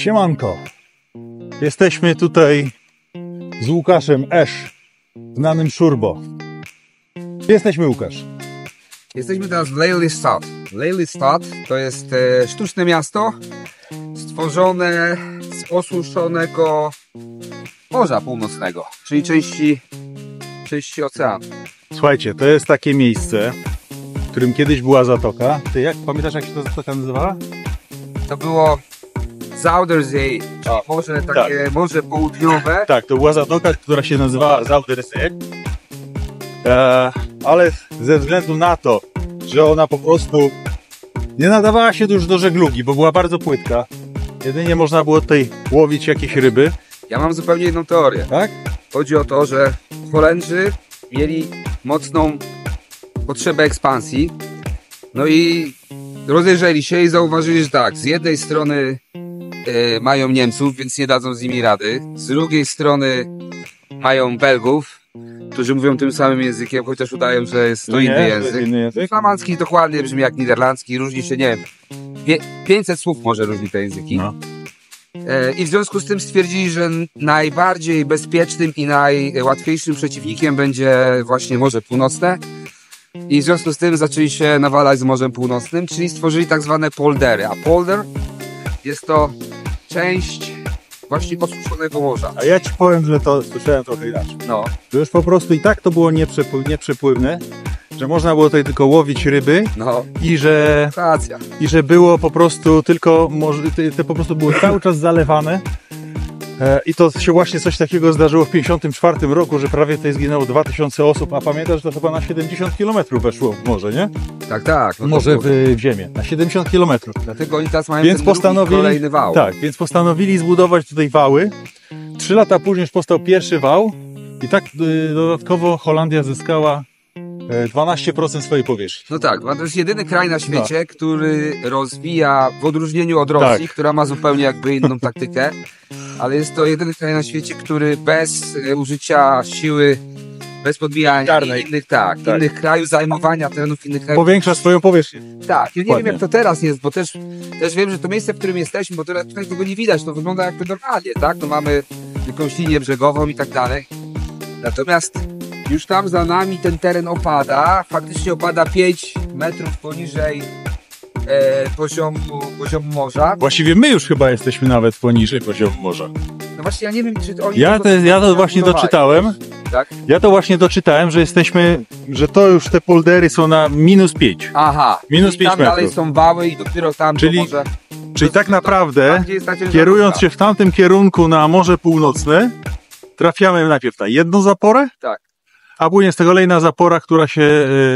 Siemanko, jesteśmy tutaj z Łukaszem Esz, znanym Szurbo. Gdzie jesteśmy, Łukasz? Jesteśmy teraz w Lelystad. Lelystad to jest sztuczne miasto stworzone z osuszonego Morza Północnego, czyli części oceanu. Słuchajcie, to jest takie miejsce, w którym kiedyś była zatoka. Ty pamiętasz, jak się ta zatoka nazywała? To było Zuiderzee, czyli morze takie, morze południowe. Tak, to była zatoka, która się nazywała Zuiderzee. Ale ze względu na to, że ona po prostu nie nadawała się już do żeglugi, bo była bardzo płytka. Jedynie można było tutaj łowić jakieś ryby. Ja mam zupełnie inną teorię. Tak? Chodzi o to, że Holendrzy mieli mocną potrzebę ekspansji. No i rozejrzeli się i zauważyli, że tak, z jednej strony mają Niemców, więc nie dadzą z nimi rady. Z drugiej strony mają Belgów, którzy mówią tym samym językiem, chociaż udają, że jest to inny język. Flamandzki dokładnie brzmi jak niderlandzki, różni się, nie wiem, 500 słów może różni te języki. No. I w związku z tym stwierdzili, że najbardziej bezpiecznym i najłatwiejszym przeciwnikiem będzie właśnie Morze Północne. I w związku z tym zaczęli się nawalać z Morzem Północnym, czyli stworzyli tak zwane poldery. A polder jest to część właśnie osuszonego morza. A ja ci powiem, że to słyszałem trochę inaczej. No. Że już po prostu i tak to było nieprzepływne, że można było tutaj tylko łowić ryby i że było po prostu tylko, te po prostu były cały czas zalewane. I to się właśnie coś takiego zdarzyło w 1954 roku, że prawie tutaj zginęło 2000 osób, a pamiętasz, że to chyba na 70 km weszło w morze, nie? Tak, tak. No morze w ziemię, na 70 km. Dlatego oni teraz mają ten kolejny wał. Tak, więc postanowili zbudować tutaj wały. 3 lata później już powstał pierwszy wał i tak dodatkowo Holandia zyskała 12% swojej powierzchni. No tak, to jest jedyny kraj na świecie, który rozwija, w odróżnieniu od Rosji, która ma zupełnie jakby inną taktykę, ale jest to jedyny kraj na świecie, który bez użycia siły, bez podbijania innych krajów, zajmowania terenów innych krajów. Powiększa swoją powierzchnię. Tak, ja nie wiem jak to teraz jest, bo też wiem, że to miejsce, w którym jesteśmy, bo tutaj tego nie widać, to wygląda jakby normalnie, tak? No mamy jakąś linię brzegową i tak dalej. Natomiast już tam za nami ten teren opada, faktycznie opada 5 metrów poniżej poziomu morza. Właściwie my już chyba jesteśmy nawet poniżej poziomu morza. No właśnie, ja nie wiem, czy oni... Ja to właśnie doczytałem. Tak? Ja to właśnie doczytałem, że jesteśmy, że to już te poldery są na -5. Aha, -5 metrów. Dalej są wały i dopiero tam może... Czyli tak naprawdę, kierując się w tamtym kierunku na Morze Północne, trafiamy najpierw na jedną zaporę, a później jest to kolejna zapora, która się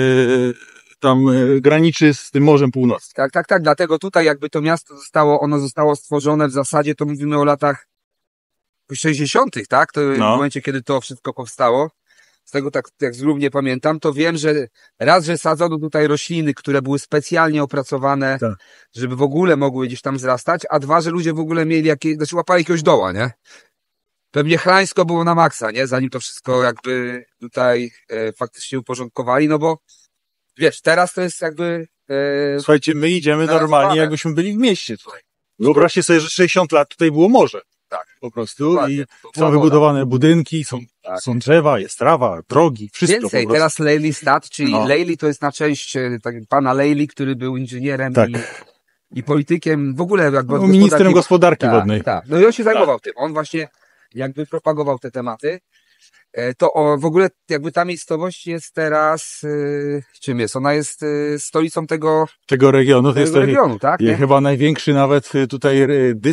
tam graniczy z tym Morzem Północnym. Tak, dlatego tutaj jakby to miasto zostało stworzone w zasadzie, to mówimy o latach 60., tak? To w momencie, kiedy to wszystko powstało. Z tego tak jak zgrubnie pamiętam, to wiem, że że sadzono tutaj rośliny, które były specjalnie opracowane, żeby w ogóle mogły gdzieś tam wzrastać, a dwa, że ludzie w ogóle mieli łapali jakiegoś doła, nie? Pewnie chlańsko było na maksa, nie? Zanim to wszystko jakby tutaj faktycznie uporządkowali, no bo wiesz, teraz to jest jakby... Słuchajcie, my idziemy normalnie, jakbyśmy byli w mieście tutaj. Wyobraźcie sobie, że 60 lat tutaj było morze. Tak. Po prostu. I są wybudowane budynki, są drzewa, jest trawa, drogi, wszystko. Więcej, teraz Lelystad, czyli Lely to jest na część pana Lely, który był inżynierem i politykiem, w ogóle jakby... Ministrem gospodarki wodnej. Tak, no i on się zajmował tym. On właśnie jakby propagował te tematy. To w ogóle jakby ta miejscowość jest teraz, czym jest? Ona jest stolicą tego regionu. To jest regionu, tak? Chyba największy nawet tutaj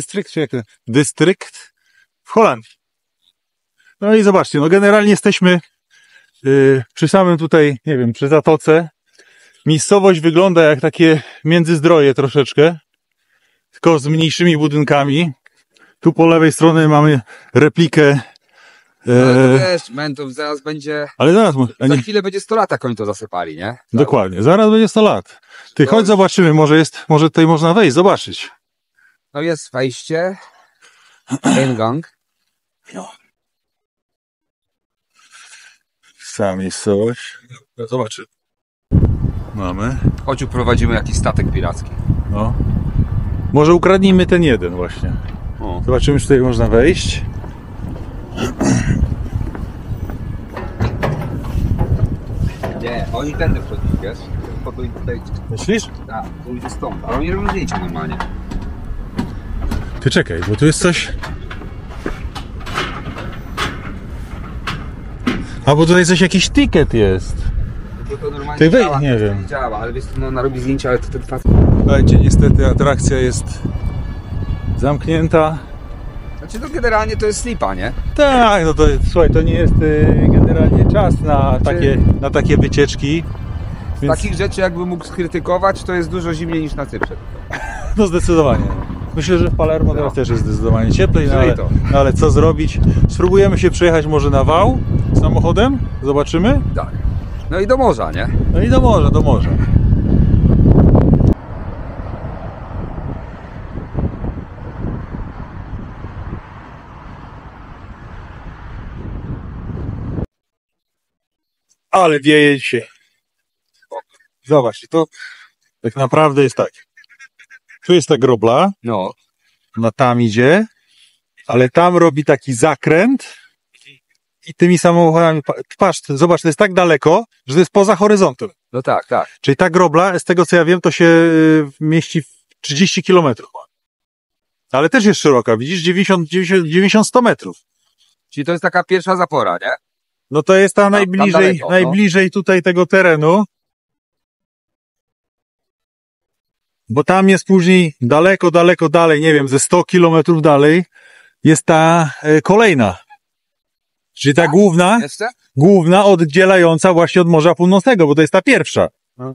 dystrykt w Holandii. No i zobaczcie, no generalnie jesteśmy przy samym tutaj, nie wiem, przy zatoce. Miejscowość wygląda jak takie Międzyzdroje troszeczkę, tylko z mniejszymi budynkami. Tu po lewej stronie mamy replikę. Ale to wiesz, to zaraz będzie... Ale zaraz... Za chwilę będzie 100 lat, jak oni to zasypali, nie? Dokładnie, zaraz będzie 100 lat. Ty chodź zobaczymy, może tutaj można wejść, zobaczyć. No jest wejście. Eingang. Sama miejscowość. Zobaczymy. Mamy. Chodź, uprowadzimy jakiś statek piracki. No. Może ukradnijmy ten jeden właśnie. O. Zobaczymy, czy tutaj można wejść. Nie, oni tędy wchodzili, wiesz? Tutaj, Myślisz? tak, to idzie stąd. Ale oni robią zdjęcia normalnie. Ty czekaj, bo tu jest coś... A, bo tutaj coś, jakiś ticket jest. To normalnie Ty działa, nie to wiem. działa, ale wiesz, no, ona robi zdjęcia, ale to ten facet... Słuchajcie, niestety atrakcja jest zamknięta. Znaczy to generalnie to jest slipa, nie? Tak, no to słuchaj, to nie jest generalnie czas na takie wycieczki. Więc Takich rzeczy jakby mógł skrytykować, to jest dużo zimniej niż na Cyprze. no zdecydowanie. Myślę, że w Palermo teraz też jest zdecydowanie cieplej, no ale co zrobić? Spróbujemy się przejechać może na wał samochodem, zobaczymy. Tak. No i do morza, nie? No i do morza, do morza. Ale wieje dzisiaj. Zobacz, to tak naprawdę jest tak. Tu jest ta grobla, No. ona tam idzie, ale tam robi taki zakręt i tymi samochodami, patrz, zobacz, to jest tak daleko, że to jest poza horyzontem. No tak, tak. Czyli ta grobla, z tego co ja wiem, to się mieści w 30 km. Ale też jest szeroka, widzisz, 90-100 metrów. Czyli to jest taka pierwsza zapora, nie? No to jest ta tam daleko, najbliżej tutaj tego terenu. Bo tam jest później daleko dalej, nie wiem, ze 100 kilometrów dalej jest ta kolejna. Czyli ta Jeszcze? główna oddzielająca właśnie od Morza Północnego, bo to jest ta pierwsza.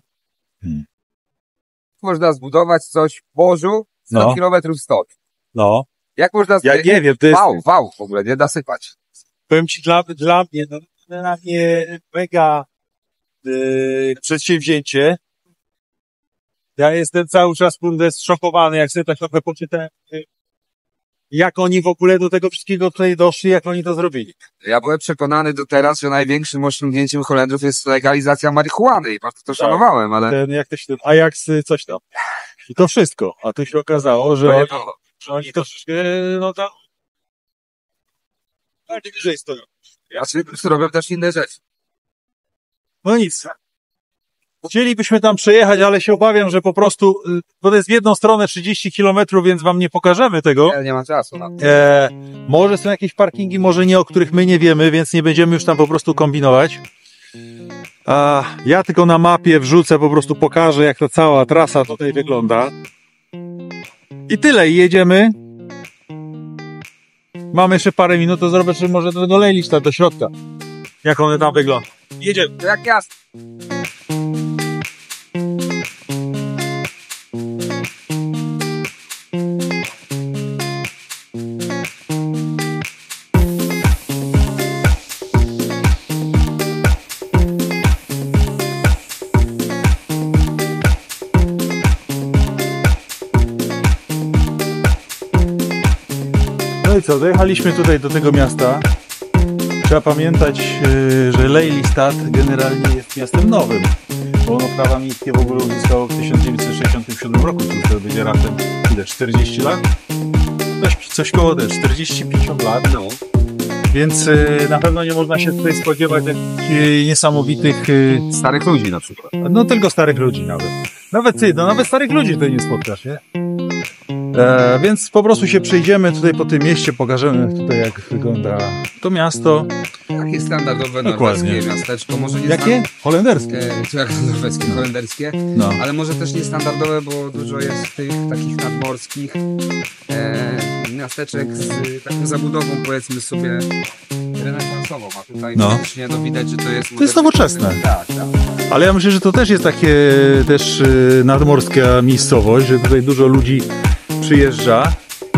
Można zbudować coś w morzu 100 kilometrów stąd. No. Jak można... Ja nie wiem, to jest... Wał w ogóle, nie da sypać. Powiem ci, dla mnie, no, dla mnie mega przedsięwzięcie. Ja jestem cały czas zszokowany, jak sobie tak trochę poczytałem, jak oni w ogóle do tego wszystkiego tutaj doszli, jak oni to zrobili. Ja byłem przekonany do teraz, że największym osiągnięciem Holendrów jest legalizacja marihuany i bardzo to szanowałem, ale... Ten, jak to się, Ajax coś tam. I to wszystko. A tu się okazało, że oni troszeczkę, no tam, bardziej wyżej stoją. Ja sobie robię też inne rzeczy. No nic. Chcielibyśmy tam przejechać, ale się obawiam, że po prostu, bo to jest w jedną stronę 30 km, więc wam nie pokażemy tego. Nie ma czasu na to. Może są jakieś parkingi, może nie, o których my nie wiemy, więc nie będziemy już tam po prostu kombinować. Ja tylko na mapie wrzucę, po prostu pokażę, jak ta cała trasa tutaj wygląda. I tyle, i jedziemy. Mamy jeszcze parę minut, to zobaczymy może do Lelystad, do środka. Jak one tam wyglądają. Jedziemy. To jak jasne. No i co, dojechaliśmy tutaj do tego miasta. Trzeba pamiętać, że Lelystad generalnie jest miastem nowym, bo ono prawa miejskie w ogóle uzyskało w 1967 roku, czyli to będzie raptem ile, 40 lat? Coś koło 40-50 lat. No. Więc na pewno nie można się tutaj spodziewać takich niesamowitych... Starych ludzi na przykład. No tylko starych ludzi nawet. Nawet starych ludzi tutaj nie spotkasz, nie? Więc po prostu się przejdziemy tutaj po tym mieście, pokażemy tutaj, jak wygląda to miasto. Takie standardowe Dokładnie. norweskie miasteczko. Może nie Jakie? Holenderskie. Czy jak norweskie, holenderskie. No. Ale może też niestandardowe, bo dużo jest tych takich nadmorskich miasteczek z taką zabudową, powiedzmy sobie, renesansową. A tutaj faktycznie widać, że to jest... To jest nowoczesne. Tak. Ale ja myślę, że to też jest takie nadmorska miejscowość, że tutaj dużo ludzi przyjeżdża.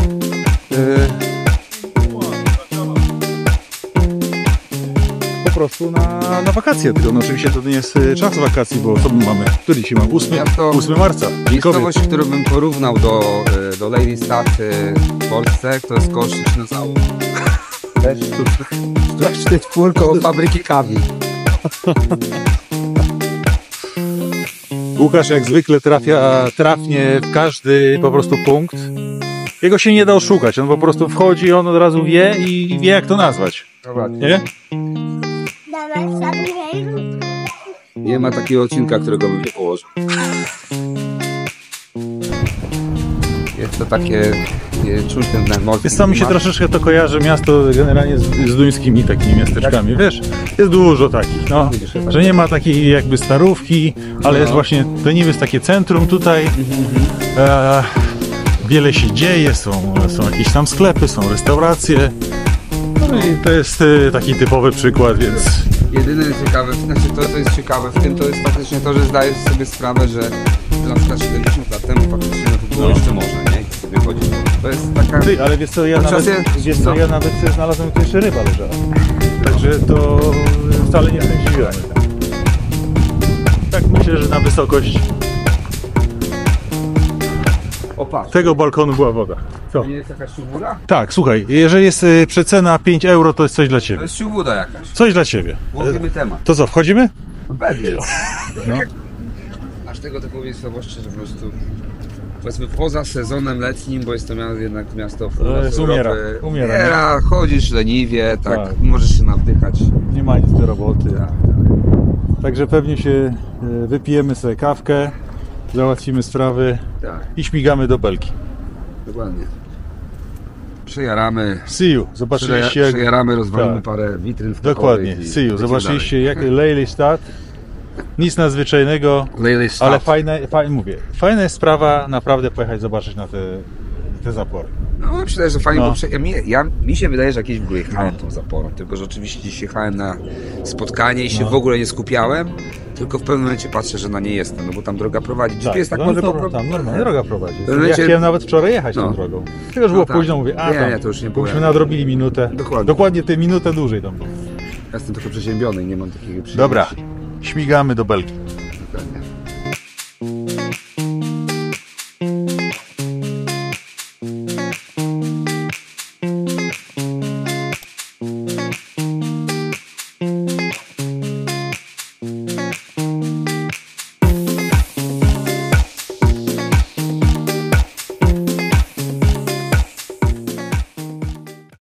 Po prostu na wakacje. Tylko no, oczywiście to nie jest czas wakacji, bo co my mamy? Który dzisiaj mamy? 8 marca. Miejscowość, którą bym porównał do Lelystad w Polsce, to jest koło Szczecina-Załóg. Też sztuczny koło fabryki kawy. Łukasz jak zwykle trafnie w każdy po prostu punkt. Jego się nie da oszukać, on po prostu wchodzi, on od razu wie i wie jak to nazwać. Nie? Nie ma takiego odcinka, którego bym nie położył. Jest to takie, czuć ten morski. Wiesz co, mi się troszeczkę to kojarzy miasto generalnie z duńskimi takimi miasteczkami, wiesz? Jest dużo takich, no. Że nie ma takiej jakby starówki, ale jest właśnie, Leniwy jest takie centrum tutaj. Wiele się dzieje, są jakieś tam sklepy, są restauracje. No i to jest taki typowy przykład, więc... Jedyne ciekawe, znaczy to co jest ciekawe w tym, to jest faktycznie to, że zdajesz sobie sprawę, że na przykład 70 lat temu faktycznie to było jeszcze można, nie? I sobie chodzić. To jest taka... Ty, ale wiesz co, ja nawet znalazłem tu jeszcze ryba leżała. Także to wcale nie jestem zdziwiony. Tak myślę, że na wysokość tego balkonu była woda. Co? Nie jest jakaś siubuda? Tak, słuchaj, jeżeli jest przecena 5 euro, to jest coś dla To Ciebie. jest siubuda jakaś. Coś dla Ciebie. Łowimy temat. To co, wchodzimy? Pewnie. No. Aż tego typu miejscowości, że po prostu powiedzmy poza sezonem letnim, bo jest to jednak miasto umiera, chodzisz leniwie, tak, możesz się nawdychać. Nie ma nic do roboty. Także pewnie się wypijemy sobie kawkę, załatwimy sprawy i śmigamy do Belki. Dokładnie. Przejaramy. See you. Zobaczyliście Przejaramy, rozwalimy parę witryn. Dokładnie. See you. Zobaczyliście jak Lelystad. Nic nadzwyczajnego, ale fajna jest sprawa naprawdę pojechać zobaczyć na te zapory. No myślę, że fajnie, bo mi się wydaje, że jakieś w ogóle jechałem tą zaporą, tylko że oczywiście dziś jechałem na spotkanie i się w ogóle nie skupiałem, tylko w pewnym momencie patrzę, że na nie jestem, no bo tam droga prowadzi. GPS tak może tam normalnie droga prowadzi. Ja chciałem nawet wczoraj jechać tą drogą. Tylko już było późno, mówię, to już nie było. Byśmy nadrobili minutę. Dokładnie tę minutę dłużej tam było. Ja jestem trochę przeziębiony i nie mam takiego przyjemności. Dobra, śmigamy do Belgii. Dokładnie.